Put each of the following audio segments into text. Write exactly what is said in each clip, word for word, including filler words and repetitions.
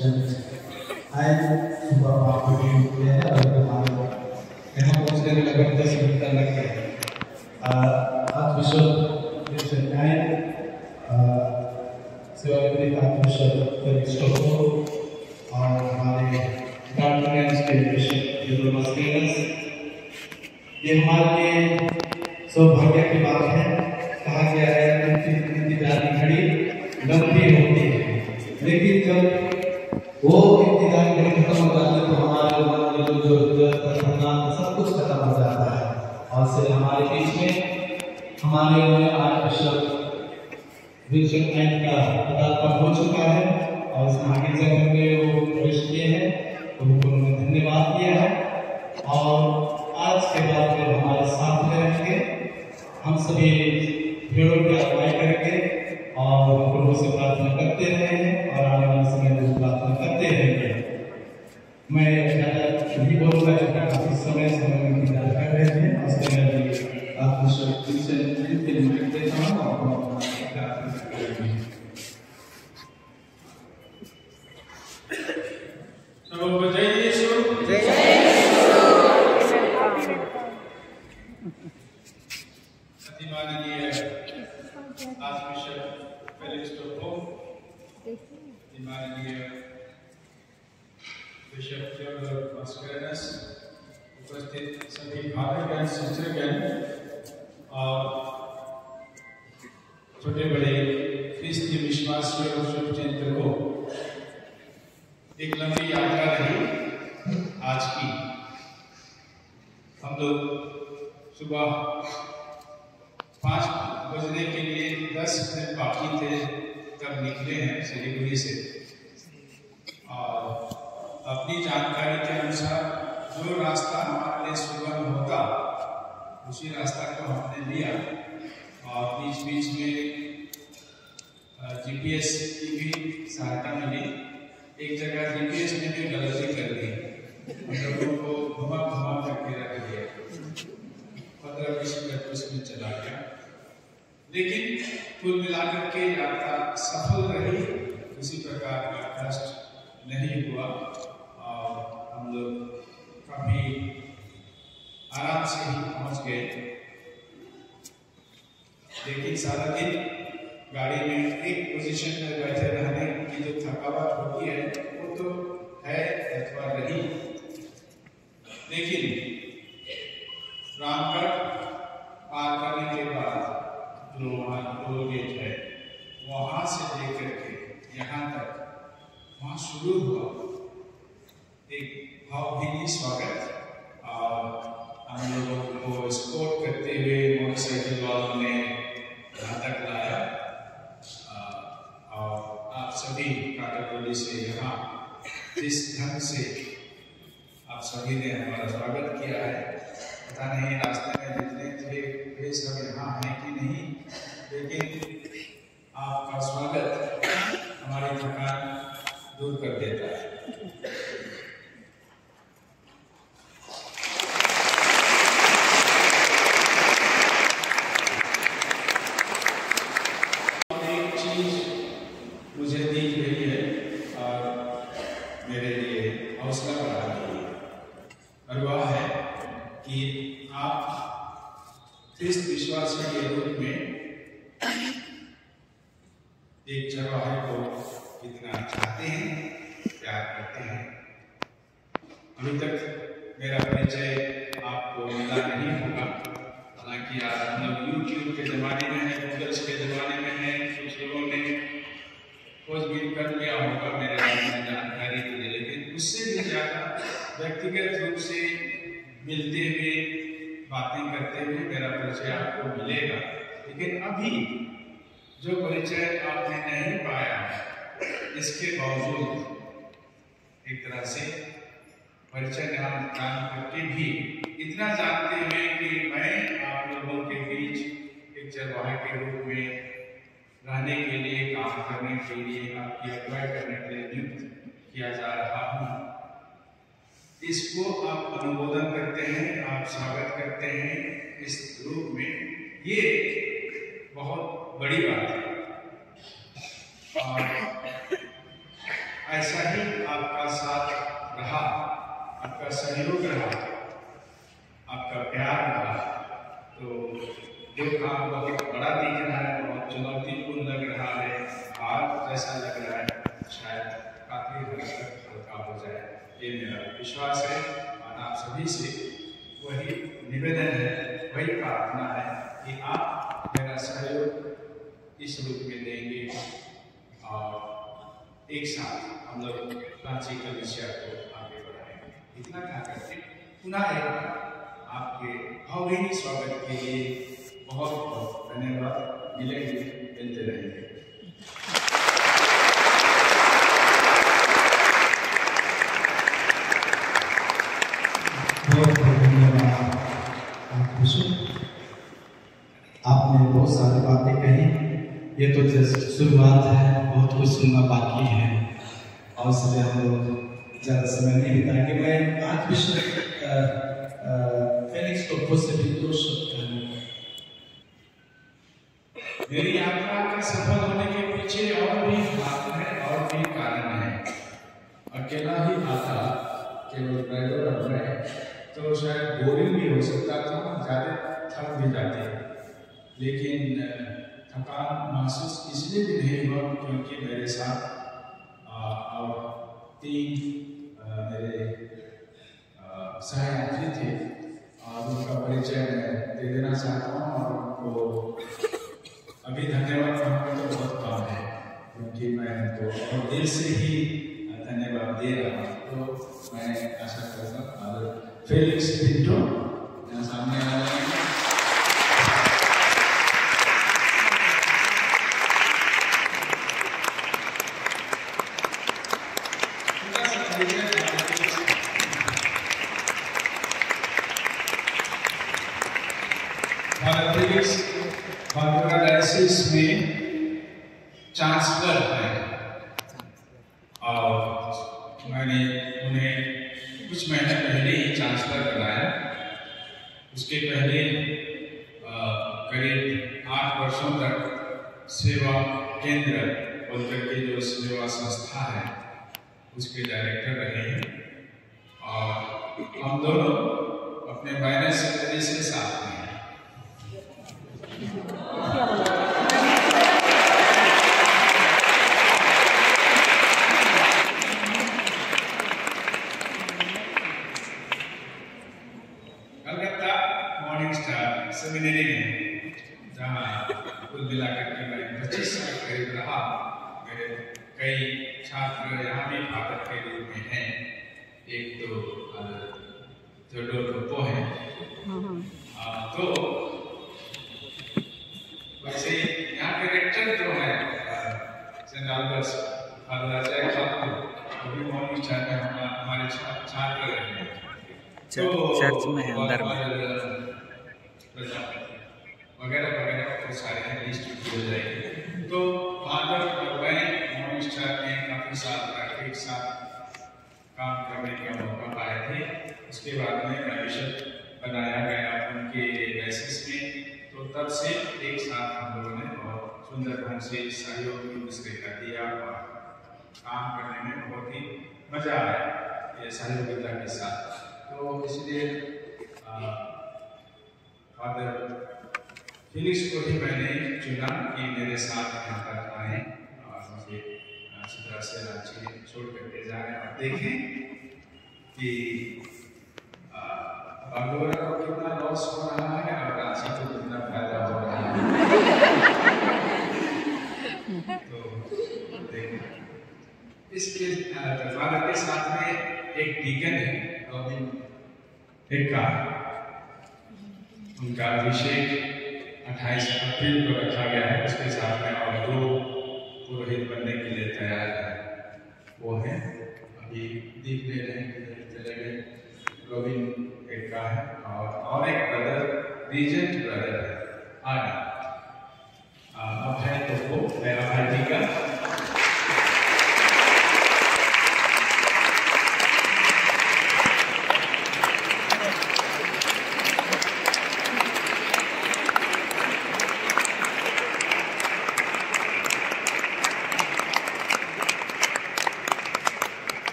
Christians. आज सुबह पाँच बजे उठे हैं और हमारे यहाँ पहुँचने में लगभग दस मिनट लग गए। आर्चबिशप विंसेंट नाइन, सेवानिवृत्त आर्चबिशप फेलिक्स टोप्पो और हमारे गार्डियंस के बिशप यूरो मस्केनस, ये हमारे सौभाग्य की बात है। कहा गया है कि इंतजार की घड़ी लंबी होती है, लेकिन जब वो इंतजार की घड़ी खत्म हो जाती है तो हमारे मन में जो जो सब कुछ खत्म हो जाता है। और से हमारे बीच में हमारे आर्चबिशप विंसेंट नाइन का पदार्पण हो चुका है और इस आगे जब हमने वो प्रवेश किए हैं तो उनको उन्होंने धन्यवाद दिया है और आज के बाद में हमारे साथ में रहेंगे। हम सभी भेड़ों की अगुवाई करेंगे और प्रभु से प्रार्थना करते रहेंगे और आने वाले समय में प्रार्थना करते रहेंगे। मैं ज़्यादा नहीं बोलूँगा क्योंकि काफी समय से हम इंतजार कर रहे थे और समय में आर्चबिशप विंसेंट नाइन के लिए देता हूँ और प्रार्थना करेंगे। सब जय यीशु, जय माननीय आर्चबिशप फेलिक्स टोप्पो, माननीय बिशप यूरो मस्केनस, उपस्थित सभी भाइगण सिस्टरगण और छोटे बड़े ख्रिस्ती विश्वासी और शुभचिंतकों, एक लंबी यात्रा रही आज की। हम लोग सुबह पाँच बजने के लिए दस मिनट बाकी थे तब निकले हैं सिलीगुड़ी से और अपनी जानकारी के अनुसार जो रास्ता हमारे लिए सुगम होता उसी रास्ता को हमने लिया और बीच बीच में जीपीएस की भी सहायता मिली। एक जगह जीपीएस ने भी गलती कर दी, हम लोगों को घुमा घुमा करके रख दिया, पंद्रह बीस मिनट उसमें चला गया। लेकिन कुल मिलाकर के यात्रा सफल रही, किसी प्रकार का कष्ट नहीं हुआ और हम लोग काफी आराम से ही पहुंच गए। लेकिन सारा दिन गाड़ी में एक पोजीशन में बैठे रहने की जो थकावट होती है वो तो है अथवा रही। लेकिन रामगढ़ पार करने के बाद जो वहाँ टोल गेट है वहाँ से लेकर के यहाँ तक वहाँ शुरू हुआ एक भावभीनी स्वागत और हम लोगों को स्पोर्ट करते हुए मोटरसाइकिल वालों ने यहाँ तक लाया और आप सभी काटाटोली से यहाँ जिस ढंग से आप सभी ने हमारा स्वागत किया है, पता नहीं रास्ते में जितने थे वे सब यहाँ हैं कि नहीं, लेकिन आपका स्वागत हमारी थकान दूर कर देता है। एक चीज मुझे दिख रही है और मेरे लिए हौसला बढ़ा रही है और वह है कि आप ख्रिस्त विश्वासी के रूप में एक चरवाहे को कितना चाहते हैं, प्यार करते हैं। अभी तक मेरा परिचय आपको मिला नहीं होगा, हालांकि आज हम लोग यूट्यूब के जमाने में है, गूगल्स के जमाने में है, कुछ लोगों ने खोजबीन कर लिया होगा मेरे बारे में जानकारी के लिए, लेकिन उससे भी ज्यादा व्यक्तिगत रूप से मिलते हुए बातें करते हुए मेरा परिचय आपको मिलेगा। लेकिन अभी जो परिचय आपने नहीं पाया इसके बावजूद एक तरह से परिचय दान करके भी इतना जानते हुए कि मैं आप लोगों के बीच एक चरवाहे के रूप में रहने के लिए, काम करने के लिए, आपकी अगुवाई करने के लिए नियुक्त किया जा रहा हूँ, इसको आप अनुमोदन करते हैं, आप स्वागत करते हैं इस रूप में, ये बहुत बड़ी बात है। और ऐसा ही आपका साथ रहा, आपका सहयोग रहा, आपका प्यार रहा, तो जो काम बहुत बड़ा दिख रहा है, बहुत चुनौतीपूर्ण लग रहा है, आज जैसा लग रहा है शायद काफी हद तक हल्का हो जाए, ये मेरा विश्वास है। और आप सभी से वही निवेदन है, वही प्रार्थना है कि आप मेरा सहयोग इस रूप में देंगे और एक साथ हम लोग प्राची कलिसिया को आगे बढ़ाएंगे। इतना कहा करके पुनः एक बार आपके भावभीनी स्वागत के लिए बहुत बहुत धन्यवाद। मिलेंगे, मिलते रहेंगे। बहुत बहुत धन्यवाद आपने बहुत सारी बातें कही। ये तो जस्ट शुरुआत है, बहुत कुछ सुनना बाकी है और इसलिए हम लोग ज़्यादा समय नहीं बिताएंगे। मैं आज विश्व फेलिक्स को से भी दो शब्द कहूँगा। मेरी यात्रा के सफल होने के पीछे और भी बात है और भी कारण है। अकेला ही आता, केवल पैदल रह रहे तो शायद बोरिंग भी हो सकता था, ज़्यादा थक भी जाते, लेकिन थकान महसूस इसलिए भी नहीं हुआ क्योंकि मेरे साथ और तीन आ, मेरे सहयात्री थे और उनका परिचय मैं दे देना चाहता हूँ। और उनको अभी धन्यवाद कहूँगा तो बहुत कम है क्योंकि मैं उनको और दिल से ही धन्यवाद दे रहा हूँ। तो मैं आशा करता हूँ फेलिक्स पिंटो यहाँ सामने आ रहे हैं। फेलिक्स बागडोगरा डायसिस में चांसलर है और मैंने उन्हें कुछ महीने पहले ही चांसलर बनाया। उसके पहले करीब आठ वर्षों तक सेवा केंद्र बोलकर के जो सेवा संस्था है उसके डायरेक्टर रहे हैं और हम दोनों अपने मायने से से साथ में हैं। कलकत्ता मॉर्निंग स्टार सेमिनरी में जहाँ कुल मिलाकर के मैं पच्चीस साल करीब रहा। मेरे कई छात्र यहाँ भी फादर के रूप में हैं। एक तो थोडोर टोपो है। तो वैसे यहाँ के रेक्टर जो है Saint Albert's father Ajay Thakur, वो भी मॉर्निंग स्टार में हमारे छात्र रहे हैं। चर्च में है अंदर में वगैरह वगैरह बहुत सारे लिस्ट हो जाएगी। तो फादर और मैं मॉर्निंग स्टार में काफी साल तक एक साथ काम करने का मौका पाए थे। उसके बाद में बिशप बनाया गया उनके बेसिस में, तो तब से एक साथ हम लोगों ने बहुत सुंदर ढंग से सहयोग एक दूसरे का दिया और काम करने में बहुत ही मजा आया ये सहयोगिता के साथ। तो इसलिए फादर फेलिक्स को ही मैंने चुना कि मेरे साथ यहाँ तक आए और मुझे अच्छी तरह से रांची छोड़ करके जाए और देखें कि बागडोगरा को कितना लॉस हो रहा है और रांची को कितना फायदा हो रहा है। तो देखें इसके फादर के साथ में एक डीकन है रॉबिन हेक्का, उनका अभिषेक अट्ठाईस अप्रैल को रखा गया है। उसके साथ में और दो पुरोहित बनने के लिए तैयार है, वो है अभी दीप ले रहे हैं, चले गए रॉबिन हेक्का है और और एक ब्रदर रीजेंट ब्रदर है आना अब है तो वो मेरा भाई का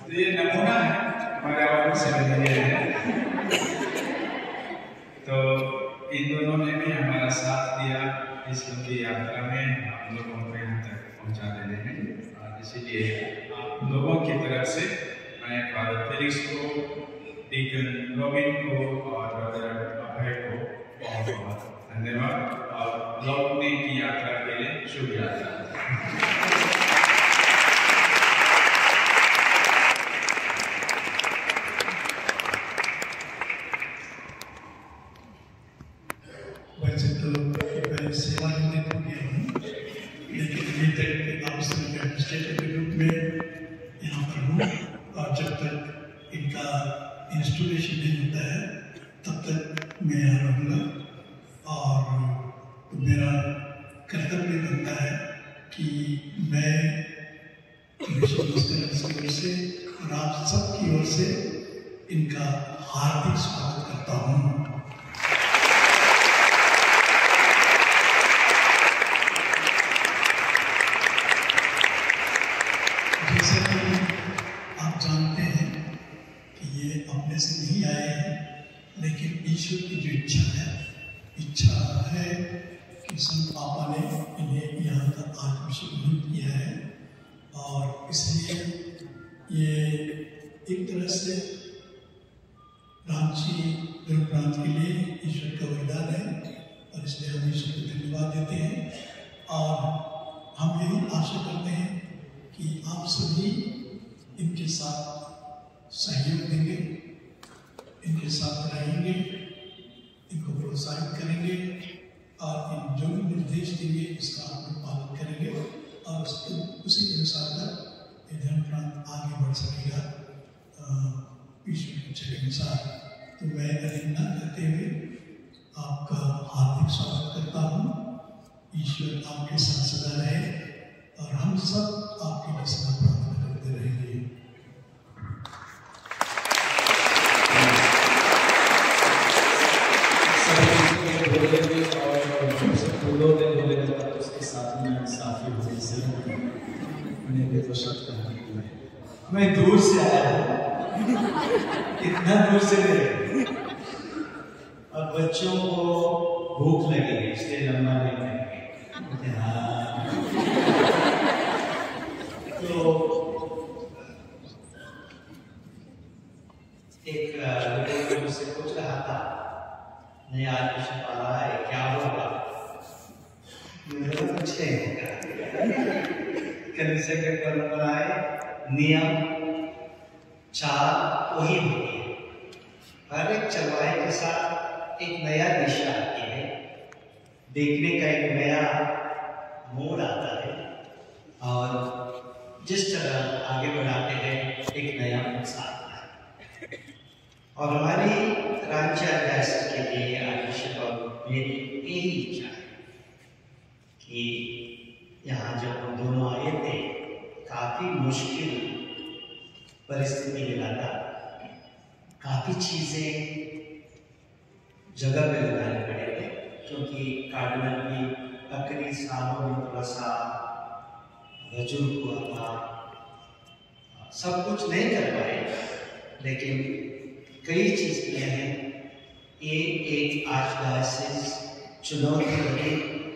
तो ये नमूना है हमारे आवाज से बदले हैं। तो इन दोनों ने भी हमारा साथ दिया इस लंबी यात्रा में, हम लोगों को यहाँ तक पहुँचा देने में। और इसीलिए आप लोगों की तरफ से मैं फादर फेलिक्स को, डीकन रॉबिन को और ब्रदर अभय को बहुत बहुत धन्यवाद और लौटने की यात्रा के लिए शुभ यात्रा। वैसे तो मैं सेवानिवृत्त हो गया हूँ, लेकिन अभी तक एडमिनिस्ट्रेटर के रूप में यहाँ पर हूँ और जब तक इनका इंस्टॉलेशन नहीं होता है तब तक मैं यहाँ रहूँगा। और मेरा कर्तव्य बनता है कि मैं मिशन की ओर से और आप सबकी ओर से इनका हार्दिक स्वागत करता हूँ। जैसे कि आप जानते हैं कि ये अपने से नहीं आए हैं, लेकिन ईश्वर की जो इच्छा है इच्छा है कि संत पापा ने इन्हें यहाँ तक आत्मशुद्धि किया है। और इसलिए ये एक तरह से रांची धर्म प्रांत के लिए ईश्वर का वरदान है और इसलिए हम ईश्वर को धन्यवाद देते हैं। और हम यही आशा करते हैं कि आप सभी इनके साथ सहयोग देंगे, इनके साथ रहेंगे, इनको प्रोत्साहित करेंगे और इन जो भी निर्देश देंगे इसका आप लोग पालन करेंगे और उसके उसी के अनुसार ये धर्म प्रांत आगे बढ़ सकेगा ईश्वर की इच्छा के अनुसार। तो मैं अधिक न करते हुए आपका हार्दिक स्वागत करता हूँ। ईश्वर आपके साथ सदा रहे और हम सब आपके लिए सदा प्रार्थना करते रहेंगे। उसके साथ में साफी होने से उन्हें तो शब्द मैं दूर से आया हूँ, इतना दूर से नहीं, और बच्चों को भूख लगी इसलिए लंबा नहीं करेंगे। तो एक लोगों मुझसे पूछ रहा था, नहीं आज कुछ पा रहा है क्या होगा? कुछ नहीं होगा। कलीसिया के परंपराएं नियम चार वही होती है। हर एक चरवाहे के साथ एक नया दिशा आती है, देखने का एक नया मोड़ आता है और जिस तरह आगे बढ़ाते हैं एक नया उत्साह आता है। और हमारी रांची डायसिस के लिए आर्चबिशप और मेरी यही इच्छा है कि यहाँ जब हम दोनों आए थे काफी मुश्किल परिस्थिति में लगा, काफी चीजें जगह पे लगाने पड़े थे क्योंकि कार्डिनल की आखिरी सालों में थोड़ा सा रजू हुआ था, सब कुछ नहीं कर पाए, लेकिन कई चीज किए हैं। ये एक आर्चडायसिस चुनौती भरी,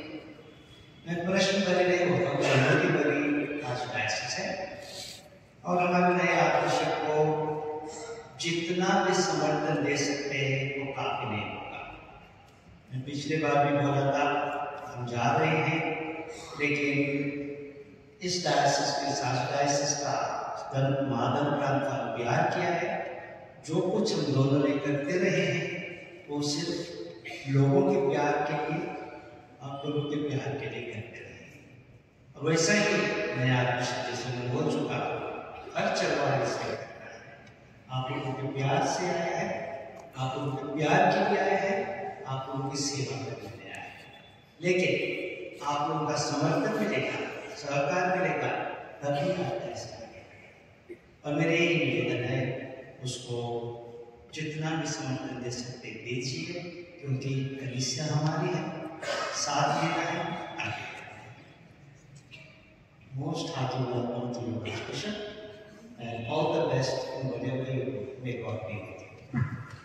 मैं प्रश्न भरी नहीं होता, चुनौती भरी आर्चडायसिस है और हमारे नए आर्चबिशप को जितना भी समर्थन दे सकते हैं वो काफी नहीं होगा। मैं पिछले बार भी बोला था हम जा रहे हैं, लेकिन इस डायसिस के साथ डायसिस का माधव प्रांत का प्यार किया है। जो कुछ हम दोनों ने करते रहे हैं वो सिर्फ लोगों के प्यार के लिए, आप लोगों के प्यार के लिए करते रहे। और वैसा ही नया आर्चबिशप जैसे मैं बोल चुका, हर चरवाहा से करता है, आप लोगों के प्यार से आया है, आप लोगों के प्यार के लिए आया है, आप लोगों की सेवा करने आया है। लेकिन आप लोगों का समर्थन मिलेगा, सहकार मिलेगा, तभी आप ऐसा करेंगे। और मेरे यही निवेदन है, उसको जितना भी समर्थन दे सकते दीजिए, क्योंकि कलीसिया हमारी है, साथ देना है, आगे most hearty welcome to your archbishop and all the best best in whatever you do. May God be with you.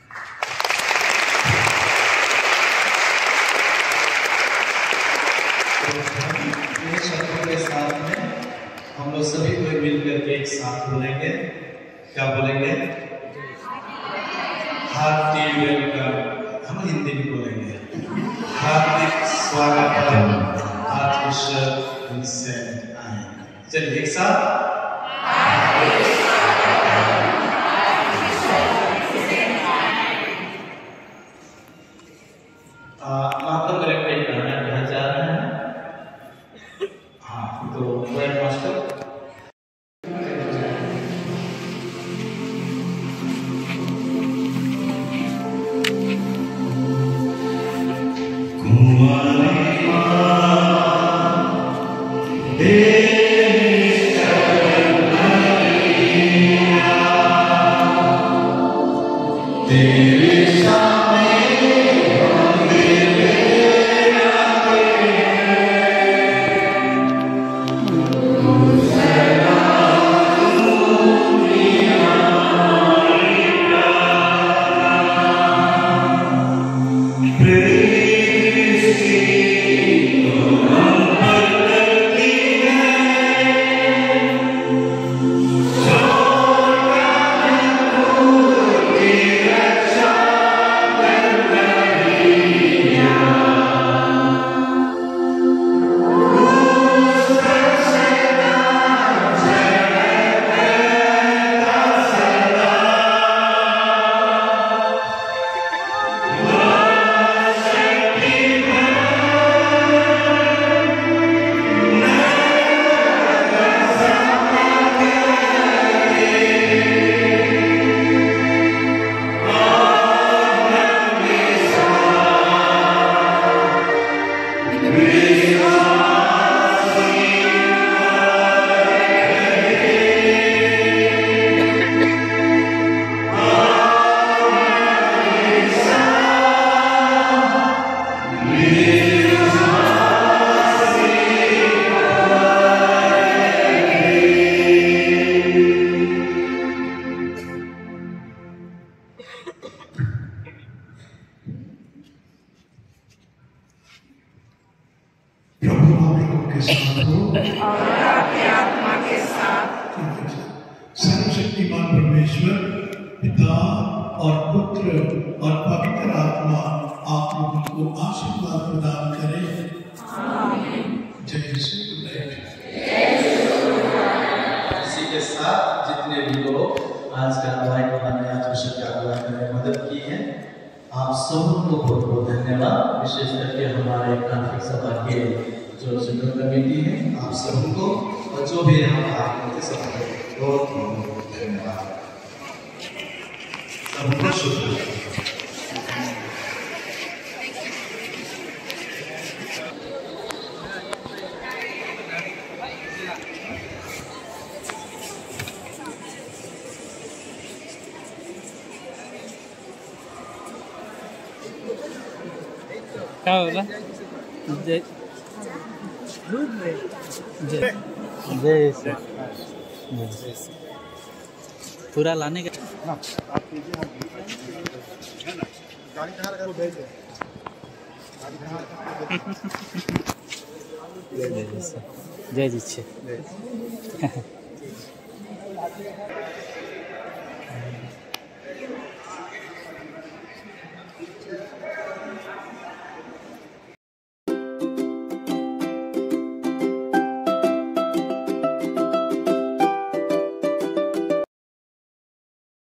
इन शब्दों के साथ में हम लोग सभी कोई मिलकर के एक साथ बोलेंगे। क्या बोलेंगे? Hearty welcome. हम हिंदी में बोलेंगे। हार्दिक स्वागत आर्चबिशप विंसेंट आए। चलिए एक साथ। मातम करेक्ट करना है, यहाँ जा रहे हैं। हाँ, तो प्रेयर मास्टर सर्वशक्तिमान परमेश्वर पिता और पुत्र और पवित्र आत्मा आप लोगों को आशीर्वाद प्रदान करे। जय श्री इसी के साथ जितने भी लोग आज का अगुवाई बनाने आर्चबिशप की अगुवाई करने में मदद की है, आप सबको बहुत बहुत धन्यवाद। विशेष करके हमारे कांफिक सभा के जो सेंट्रल कमेटी है, आप सबको और जो भी यहाँ आए सबको बहुत बहुत धन्यवाद। सबको शुक्रिया। क्या होगा? जय जय जय सर, पूरा लाने का जय जय सर, जय जी।